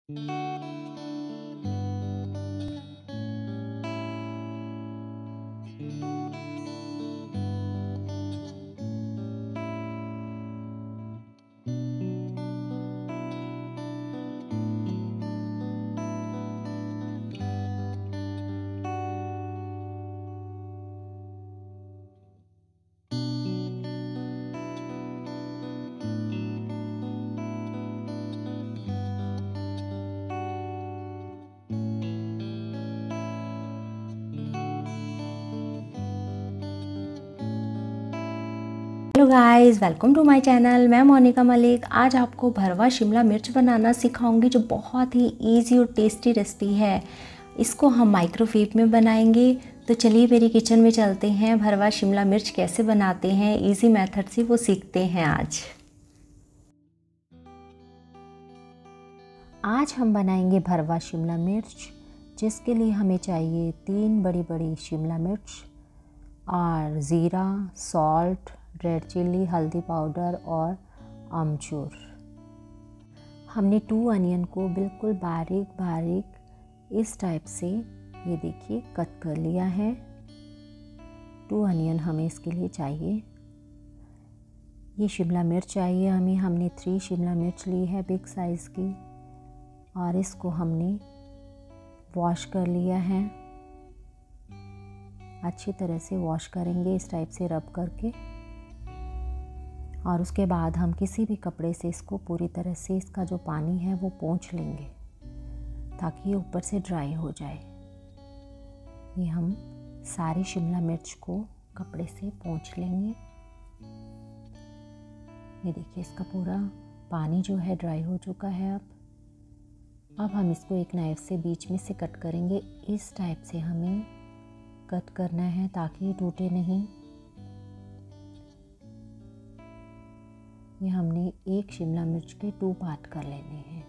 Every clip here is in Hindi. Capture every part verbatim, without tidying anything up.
Hello guys, welcome to my channel. मैं मोनिका मलिक। आज आपको भरवा शिमला मिर्च बनाना सिखाऊंगी, जो बहुत ही इजी और टेस्टी रेसिपी है। इसको हम माइक्रोवेव में बनाएंगे। तो चलिए मेरी किचन में चलते हैं, भरवा शिमला मिर्च कैसे बनाते हैं इजी मेथड से वो सीखते हैं आज। आज हम बनाएंगे भरवा शिमला मिर्च, जिसके लिए हमें चाहिए तीन बड़ी बड़ी शिमला मिर्च और ज़ीरा, सॉल्ट, रेड चिल्ली, हल्दी पाउडर और अमचूर। हमने टू अनियन को बिल्कुल बारीक बारीक इस टाइप से, ये देखिए, कट कर लिया है। टू अनियन हमें इसके लिए चाहिए। ये शिमला मिर्च चाहिए हमें। हमने थ्री शिमला मिर्च ली है बिग साइज़ की, और इसको हमने वॉश कर लिया है। अच्छी तरह से वॉश करेंगे इस टाइप से रब करके, और उसके बाद हम किसी भी कपड़े से इसको पूरी तरह से, इसका जो पानी है वो पोंछ लेंगे ताकि ये ऊपर से ड्राई हो जाए। ये हम सारी शिमला मिर्च को कपड़े से पोंछ लेंगे। ये देखिए, इसका पूरा पानी जो है ड्राई हो चुका है। अब अब हम इसको एक नाइफ से बीच में से कट करेंगे। इस टाइप से हमें कट करना है ताकि ये टूटे नहीं। ये हमने एक शिमला मिर्च के टू पार्ट कर लेने हैं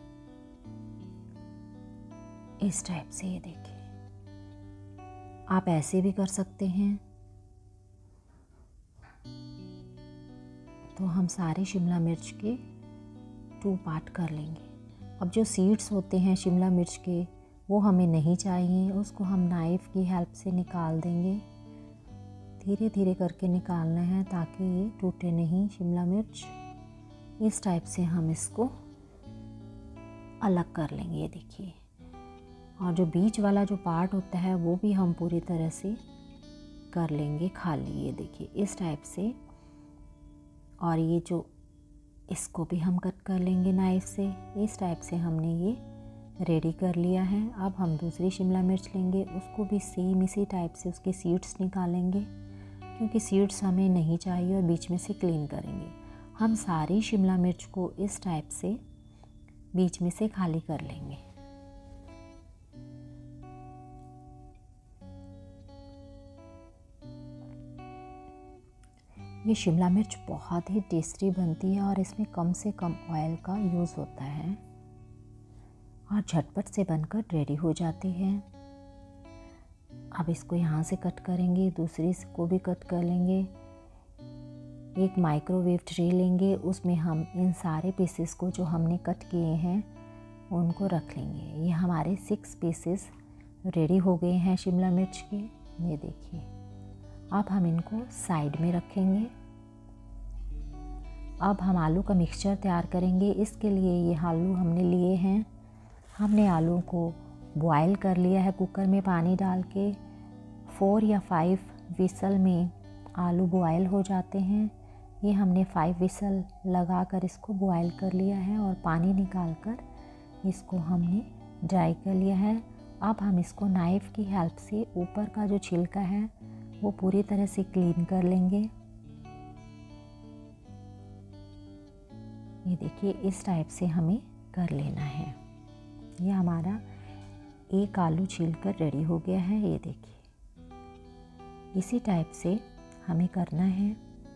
इस टाइप से। ये देखिए, आप ऐसे भी कर सकते हैं। तो हम सारे शिमला मिर्च के टू पार्ट कर लेंगे। अब जो सीड्स होते हैं शिमला मिर्च के, वो हमें नहीं चाहिए। उसको हम नाइफ़ की हेल्प से निकाल देंगे। धीरे धीरे करके निकालना है ताकि ये टूटे नहीं शिमला मिर्च। इस टाइप से हम इसको अलग कर लेंगे। ये देखिए, और जो बीच वाला जो पार्ट होता है वो भी हम पूरी तरह से कर लेंगे खाली। ये देखिए, इस टाइप से। और ये जो, इसको भी हम कट कर लेंगे नाइफ से। इस टाइप से हमने ये रेडी कर लिया है। अब हम दूसरी शिमला मिर्च लेंगे, उसको भी सेम इसी टाइप से उसके सीड्स निकालेंगे, क्योंकि सीड्स हमें नहीं चाहिए, और बीच में से क्लीन करेंगे। हम सारी शिमला मिर्च को इस टाइप से बीच में से खाली कर लेंगे। ये शिमला मिर्च बहुत ही टेस्टी बनती है, और इसमें कम से कम ऑयल का यूज़ होता है, और झटपट से बनकर रेडी हो जाती है। अब इसको यहाँ से कट करेंगे, दूसरी को भी कट कर लेंगे। एक माइक्रोवेव ट्रे लेंगे, उसमें हम इन सारे पीसेस को जो हमने कट किए हैं उनको रख लेंगे। ये हमारे सिक्स पीसेस रेडी हो गए हैं शिमला मिर्च के। ये देखिए, अब हम इनको साइड में रखेंगे। अब हम आलू का मिक्सचर तैयार करेंगे। इसके लिए ये आलू हमने लिए हैं। हमने आलू को बॉयल कर लिया है कुकर में पानी डाल के। फोर या फाइव विसल में आलू बॉयल हो जाते हैं। ये हमने फाइव विसल लगाकर इसको बॉयल कर लिया है, और पानी निकाल कर इसको हमने ड्राई कर लिया है। अब हम इसको नाइफ़ की हेल्प से ऊपर का जो छिलका है वो पूरी तरह से क्लीन कर लेंगे। ये देखिए, इस टाइप से हमें कर लेना है। ये हमारा एक आलू छीलकर रेडी हो गया है। ये देखिए, इसी टाइप से हमें करना है।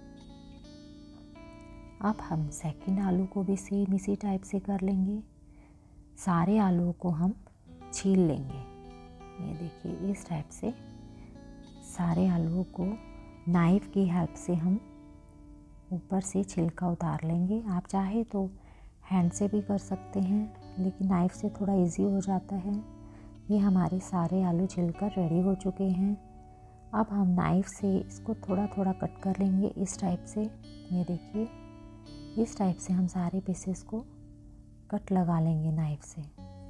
अब हम सेकंड आलू को भी सेम इसी टाइप से कर लेंगे। सारे आलूओं को हम छील लेंगे। ये देखिए, इस टाइप से सारे आलूओं को नाइफ़ की हेल्प से हम ऊपर से छिलका उतार लेंगे। आप चाहे तो हैंड से भी कर सकते हैं। लेकिन नाइफ़ से थोड़ा इजी हो जाता है। ये हमारे सारे आलू छिलकर रेडी हो चुके हैं। अब हम नाइफ़ से इसको थोड़ा थोड़ा कट कर लेंगे इस टाइप से। ये देखिए, इस टाइप से हम सारे पीसेस को कट लगा लेंगे नाइफ़ से।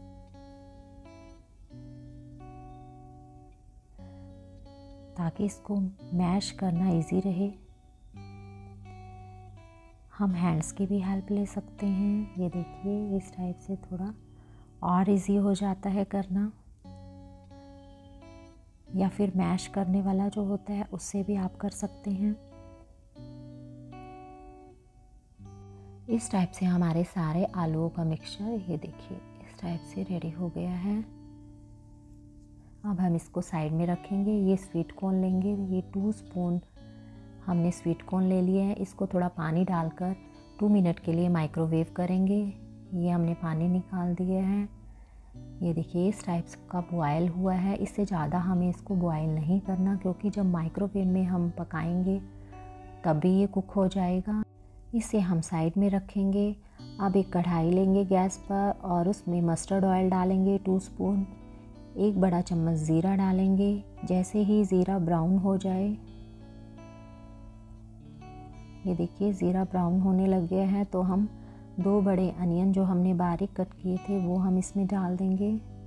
ताकि इसको मैश करना इजी रहे। हम हैंड्स की भी हेल्प ले सकते हैं। ये देखिए, इस टाइप से थोड़ा और इजी हो जाता है करना, या फिर मैश करने वाला जो होता है उससे भी आप कर सकते हैं। इस टाइप से हमारे सारे आलूओं का मिक्सचर, ये देखिए, इस टाइप से रेडी हो गया है। अब हम इसको साइड में रखेंगे। ये स्वीट कॉर्न लेंगे। ये टू स्पून हमने स्वीट कॉर्न ले लिए हैं। इसको थोड़ा पानी डालकर टू मिनट के लिए माइक्रोवेव करेंगे। ये हमने पानी निकाल दिया है। ये देखिए, इस टाइप का बॉयल हुआ है। इससे ज़्यादा हमें इसको बॉयल नहीं करना, क्योंकि जब माइक्रोवेव में हम पकाएंगे तभी ये कुक हो जाएगा। इसे हम साइड में रखेंगे। अब एक कढ़ाई लेंगे गैस पर और उसमें मस्टर्ड ऑयल डालेंगे टू स्पून। एक बड़ा चम्मच ज़ीरा डालेंगे। जैसे ही ज़ीरा ब्राउन हो जाए, ये देखिए ज़ीरा ब्राउन होने लग गया है, तो हम दो बड़े अनियन जो हमने बारीक कट किए थे वो हम इसमें डाल देंगे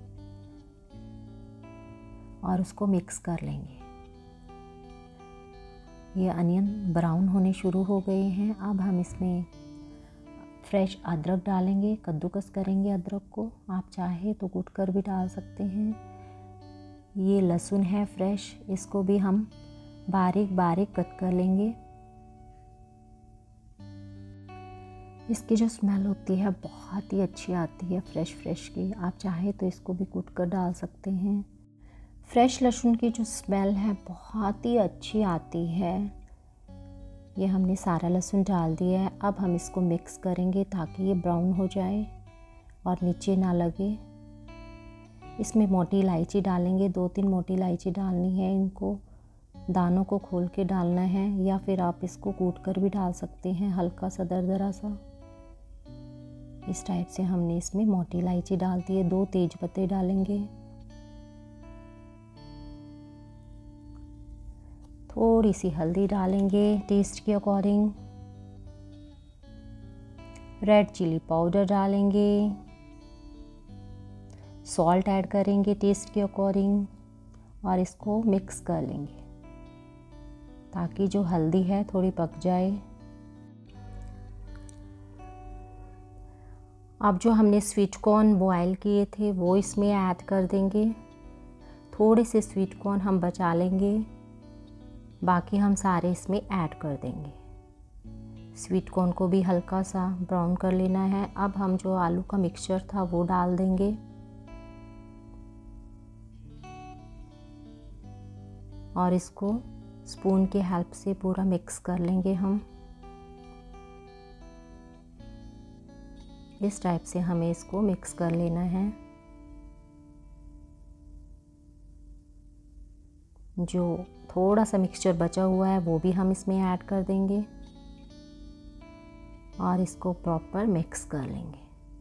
और उसको मिक्स कर लेंगे। ये अनियन ब्राउन होने शुरू हो गए हैं। अब हम इसमें फ्रेश अदरक डालेंगे। कद्दूकस करेंगे अदरक को। आप चाहे तो कूट कर भी डाल सकते हैं। ये लहसुन है फ्रेश, इसको भी हम बारीक बारीक कट कर लेंगे। इसकी जो स्मेल होती है बहुत ही अच्छी आती है फ्रेश फ्रेश की। आप चाहे तो इसको भी कूट कर डाल सकते हैं। फ्रेश लहसुन की जो स्मेल है बहुत ही अच्छी आती है। ये हमने सारा लहसुन डाल दिया है। अब हम इसको मिक्स करेंगे ताकि ये ब्राउन हो जाए और नीचे ना लगे। इसमें मोटी इलायची डालेंगे। दो तीन मोटी इलायची डालनी है। इनको दानों को खोल के डालना है, या फिर आप इसको कूट कर भी डाल सकते हैं हल्का सा दरदरा सा। इस टाइप से हमने इसमें मोटी इलायची डाल दी है। दो तेज पत्ते डालेंगे। थोड़ी सी हल्दी डालेंगे टेस्ट के अकॉर्डिंग। रेड चिली पाउडर डालेंगे। सॉल्ट ऐड करेंगे टेस्ट के अकॉर्डिंग और इसको मिक्स कर लेंगे ताकि जो हल्दी है थोड़ी पक जाए। अब जो हमने स्वीट कॉर्न बॉयल किए थे वो इसमें ऐड कर देंगे। थोड़े से स्वीट कॉर्न हम बचा लेंगे, बाकी हम सारे इसमें ऐड कर देंगे। स्वीट कॉर्न को भी हल्का सा ब्राउन कर लेना है। अब हम जो आलू का मिक्सचर था वो डाल देंगे और इसको स्पून के हेल्प से पूरा मिक्स कर लेंगे हम। इस टाइप से हमें इसको मिक्स कर लेना है। जो थोड़ा सा मिक्सचर बचा हुआ है वो भी हम इसमें ऐड कर देंगे और इसको प्रॉपर मिक्स कर लेंगे।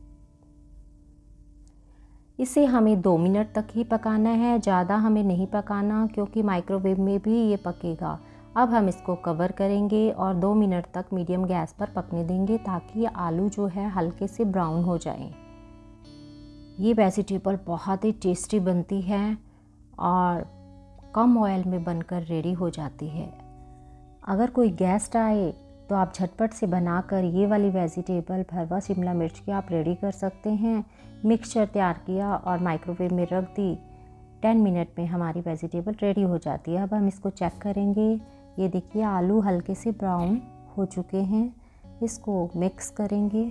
इसे हमें दो मिनट तक ही पकाना है, ज़्यादा हमें नहीं पकाना क्योंकि माइक्रोवेव में भी ये पकेगा। अब हम इसको कवर करेंगे और दो मिनट तक मीडियम गैस पर पकने देंगे ताकि आलू जो है हल्के से ब्राउन हो जाए। ये वेजिटेबल बहुत ही टेस्टी बनती है और कम ऑयल में बनकर रेडी हो जाती है। अगर कोई गेस्ट आए तो आप झटपट से बनाकर ये वाली वेजिटेबल भरवा शिमला मिर्च की आप रेडी कर सकते हैं। मिक्सचर तैयार किया और माइक्रोवेव में रख दी, टेन मिनट में हमारी वेजिटेबल रेडी हो जाती है। अब हम इसको चेक करेंगे। ये देखिए आलू हल्के से ब्राउन हो चुके हैं। इसको मिक्स करेंगे।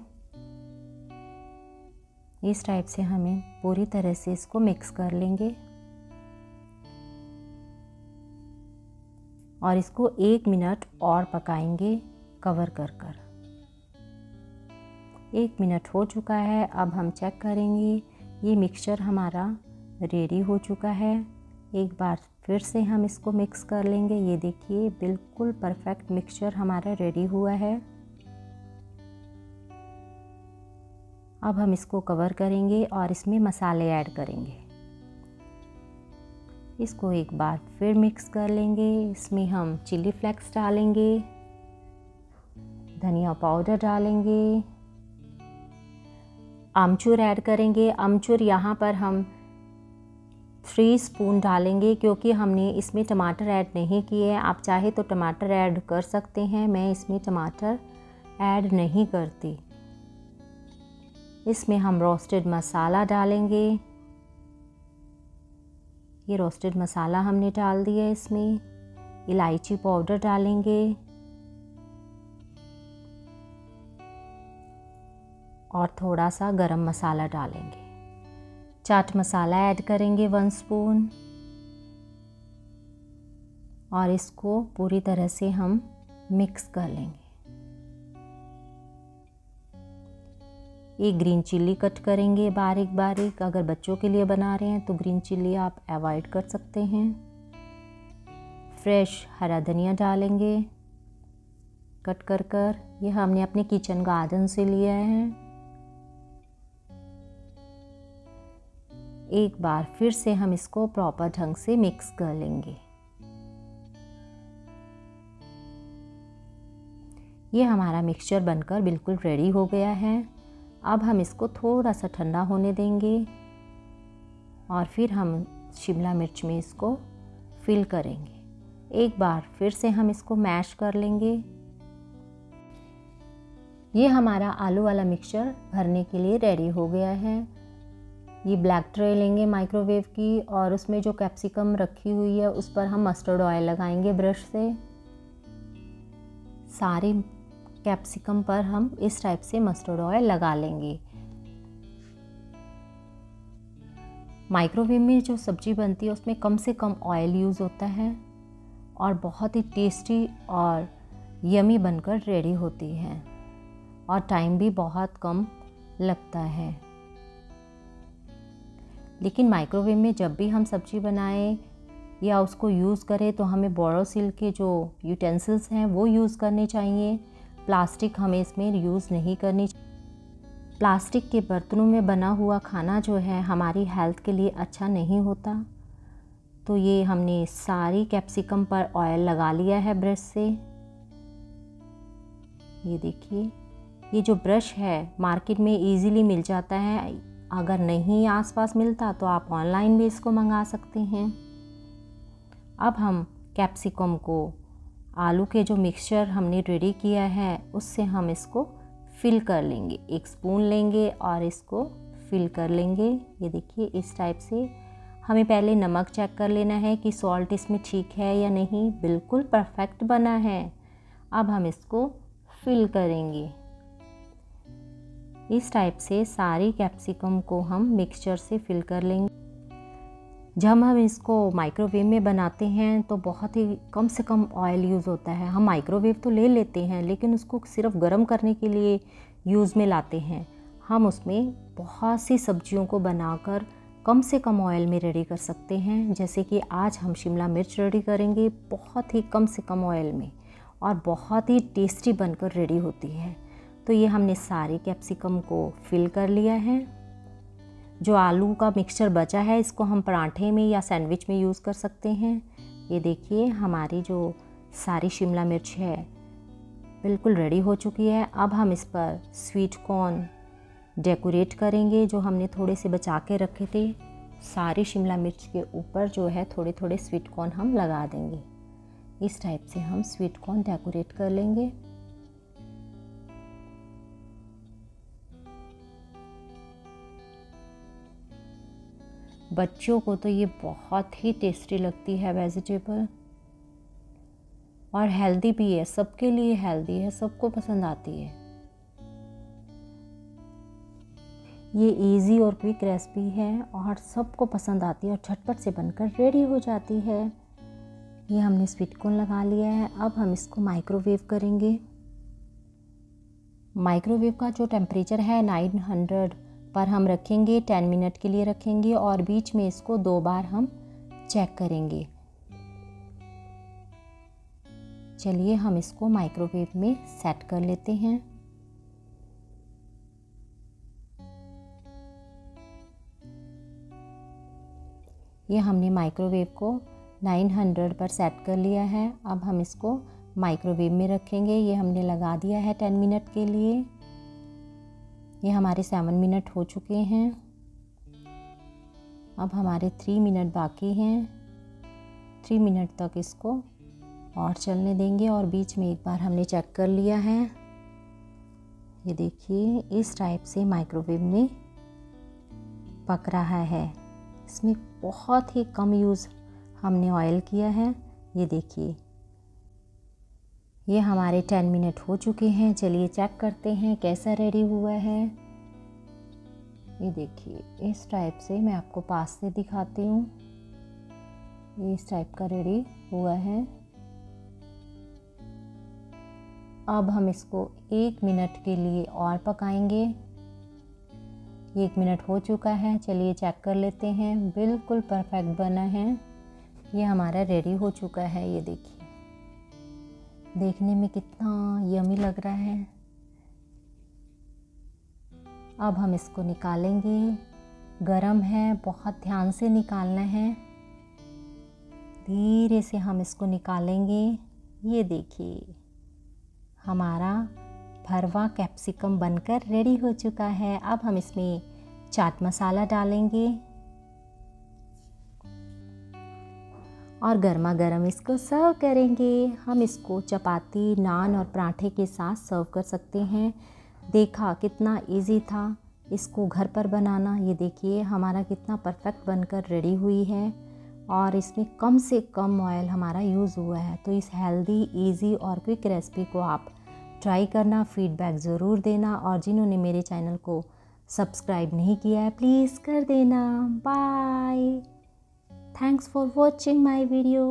इस टाइप से हमें पूरी तरह से इसको मिक्स कर लेंगे और इसको एक मिनट और पकाएंगे कवर कर कर। एक मिनट हो चुका है। अब हम चेक करेंगे। ये मिक्सचर हमारा रेडी हो चुका है। एक बार फिर से हम इसको मिक्स कर लेंगे। ये देखिए बिल्कुल परफेक्ट मिक्सचर हमारा रेडी हुआ है। अब हम इसको कवर करेंगे और इसमें मसाले ऐड करेंगे। इसको एक बार फिर मिक्स कर लेंगे। इसमें हम चिली फ्लेक्स डालेंगे, धनिया पाउडर डालेंगे, आमचूर ऐड करेंगे। आमचूर यहाँ पर हम थ्री स्पून डालेंगे क्योंकि हमने इसमें टमाटर ऐड नहीं किए हैं। आप चाहे तो टमाटर ऐड कर सकते हैं, मैं इसमें टमाटर ऐड नहीं करती। इसमें हम रोस्टेड मसाला डालेंगे। ये रोस्टेड मसाला हमने डाल दिया। इसमें इलायची पाउडर डालेंगे और थोड़ा सा गरम मसाला डालेंगे। चाट मसाला ऐड करेंगे वन स्पून और इसको पूरी तरह से हम मिक्स कर लेंगे। एक ग्रीन चिल्ली कट करेंगे बारीक बारीक। अगर बच्चों के लिए बना रहे हैं तो ग्रीन चिल्ली आप अवॉइड कर सकते हैं। फ्रेश हरा धनिया डालेंगे कट कर कर। ये हमने अपने किचन गार्डन से लिया है। एक बार फिर से हम इसको प्रॉपर ढंग से मिक्स कर लेंगे। ये हमारा मिक्सचर बनकर बिल्कुल रेडी हो गया है। अब हम इसको थोड़ा सा ठंडा होने देंगे और फिर हम शिमला मिर्च में इसको फिल करेंगे। एक बार फिर से हम इसको मैश कर लेंगे। ये हमारा आलू वाला मिक्सचर भरने के लिए रेडी हो गया है। ये ब्लैक ट्रे लेंगे माइक्रोवेव की और उसमें जो कैप्सिकम रखी हुई है उस पर हम मस्टर्ड ऑयल लगाएंगे ब्रश से। सारी कैप्सिकम पर हम इस टाइप से मस्टर्ड ऑयल लगा लेंगे। माइक्रोवेव में जो सब्जी बनती है उसमें कम से कम ऑयल यूज़ होता है और बहुत ही टेस्टी और यमी बनकर रेडी होती है और टाइम भी बहुत कम लगता है। लेकिन माइक्रोवेव में जब भी हम सब्जी बनाएं या उसको यूज़ करें तो हमें बोरोसिल के जो यूटेंसिल्स हैं वो यूज़ करने चाहिए। प्लास्टिक हमें इसमें यूज़ नहीं करनी चाहिए। प्लास्टिक के बर्तनों में बना हुआ खाना जो है हमारी हेल्थ के लिए अच्छा नहीं होता। तो ये हमने सारी कैप्सिकम पर ऑयल लगा लिया है ब्रश से। ये देखिए, ये जो ब्रश है मार्केट में इजीली मिल जाता है। अगर नहीं आसपास मिलता तो आप ऑनलाइन भी इसको मंगा सकते हैं। अब हम कैप्सिकम को आलू के जो मिक्सचर हमने रेडी किया है उससे हम इसको फिल कर लेंगे। एक स्पून लेंगे और इसको फिल कर लेंगे। ये देखिए, इस टाइप से हमें पहले नमक चेक कर लेना है कि सॉल्ट इसमें ठीक है या नहीं। बिल्कुल परफेक्ट बना है। अब हम इसको फिल करेंगे। इस टाइप से सारी कैप्सिकम को हम मिक्सचर से फिल कर लेंगे। जब हम इसको माइक्रोवेव में बनाते हैं तो बहुत ही कम से कम ऑयल यूज़ होता है। हम माइक्रोवेव तो ले लेते हैं लेकिन उसको सिर्फ गर्म करने के लिए यूज़ में लाते हैं। हम उसमें बहुत सी सब्जियों को बनाकर कम से कम ऑयल में रेडी कर सकते हैं। जैसे कि आज हम शिमला मिर्च रेडी करेंगे बहुत ही कम से कम ऑयल में और बहुत ही टेस्टी बनकर रेडी होती है। तो ये हमने सारी कैप्सिकम को फिल कर लिया है। जो आलू का मिक्सचर बचा है इसको हम पराठे में या सैंडविच में यूज़ कर सकते हैं। ये देखिए, हमारी जो सारी शिमला मिर्च है बिल्कुल रेडी हो चुकी है। अब हम इस पर स्वीट कॉर्न डेकोरेट करेंगे जो हमने थोड़े से बचा के रखे थे। सारी शिमला मिर्च के ऊपर जो है थोड़े थोड़े स्वीट कॉर्न हम लगा देंगे। इस टाइप से हम स्वीट कॉर्न डेकोरेट कर लेंगे। बच्चों को तो ये बहुत ही टेस्टी लगती है वेजिटेबल और हेल्दी भी है। सबके लिए हेल्दी है, सबको पसंद आती है। ये इजी और क्विक रेसिपी है और सबको पसंद आती है और झटपट से बनकर रेडी हो जाती है। ये हमने स्वीट कॉर्न लगा लिया है। अब हम इसको माइक्रोवेव करेंगे। माइक्रोवेव का जो टेम्परेचर है नौ सौ पर हम रखेंगे। दस मिनट के लिए रखेंगे और बीच में इसको दो बार हम चेक करेंगे। चलिए हम इसको माइक्रोवेव में सेट कर लेते हैं। ये हमने माइक्रोवेव को नौ सौ पर सेट कर लिया है। अब हम इसको माइक्रोवेव में रखेंगे। ये हमने लगा दिया है दस मिनट के लिए। ये हमारे सात मिनट हो चुके हैं। अब हमारे तीन मिनट बाकी हैं। तीन मिनट तक इसको और चलने देंगे और बीच में एक बार हमने चेक कर लिया है। ये देखिए इस टाइप से माइक्रोवेव में पक रहा है। इसमें बहुत ही कम यूज़ हमने ऑयल किया है। ये देखिए ये हमारे दस मिनट हो चुके हैं। चलिए चेक करते हैं कैसा रेडी हुआ है। ये देखिए इस टाइप से मैं आपको पास से दिखाती हूँ। ये इस टाइप का रेडी हुआ है। अब हम इसको एक मिनट के लिए और पकाएंगे। एक मिनट हो चुका है। चलिए चेक कर लेते हैं। बिल्कुल परफेक्ट बना है। ये हमारा रेडी हो चुका है। ये देखिए देखने में कितना यमी लग रहा है। अब हम इसको निकालेंगे। गरम है, बहुत ध्यान से निकालना है। धीरे से हम इसको निकालेंगे। ये देखिए हमारा भरवा कैप्सिकम बनकर रेडी हो चुका है। अब हम इसमें चाट मसाला डालेंगे और गर्मा गर्म इसको सर्व करेंगे। हम इसको चपाती, नान और पराठे के साथ सर्व कर सकते हैं। देखा कितना इजी था इसको घर पर बनाना। ये देखिए हमारा कितना परफेक्ट बनकर रेडी हुई है और इसमें कम से कम ऑयल हमारा यूज़ हुआ है। तो इस हेल्दी, इजी और क्विक रेसिपी को आप ट्राई करना, फीडबैक ज़रूर देना और जिन्होंने मेरे चैनल को सब्सक्राइब नहीं किया है प्लीज़ कर देना। Bye, thanks for watching my video.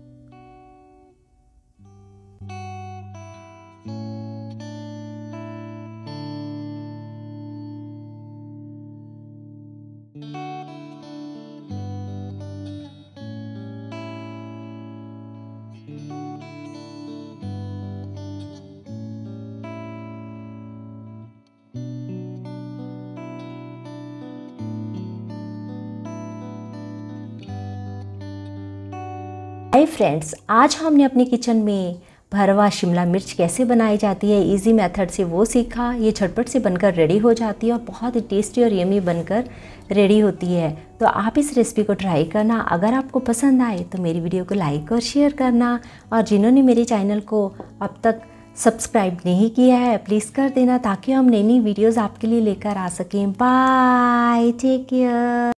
Hi friends, आज हमने अपने किचन में भरवा शिमला मिर्च कैसे बनाई जाती है इजी मेथड से वो सीखा। ये झटपट से बनकर रेडी हो जाती है और बहुत ही टेस्टी और यमी बनकर रेडी होती है। तो आप इस रेसिपी को ट्राई करना। अगर आपको पसंद आए तो मेरी वीडियो को लाइक और शेयर करना और जिन्होंने मेरे चैनल को अब तक सब्सक्राइब नहीं किया है प्लीज़ कर देना ताकि हम नई नई वीडियोज़ आपके लिए लेकर आ सकें। Bye, take care.